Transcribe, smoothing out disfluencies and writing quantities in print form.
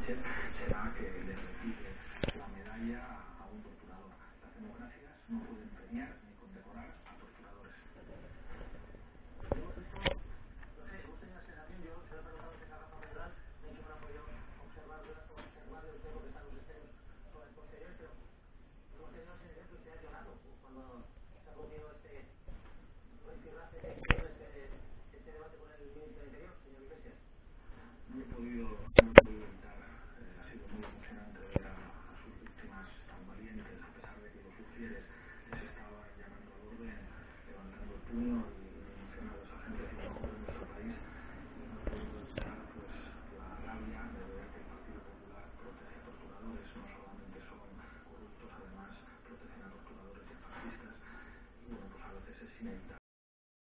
Sánchez será que le retire la medalla a un torturador. Las democracias no pueden premiar ni condecorar a torturadores. Hemos visto, no sé, hemos tenido la sensación, yo se lo he preguntado a Rafa Mayoral, me ha dicho que no ha podido observar del todo que están los extremos posteriores, pero hemos tenido la sensación que usted ha llorado cuando se ha producido este debate con el ministro del Interior, señor Iglesias. No he podido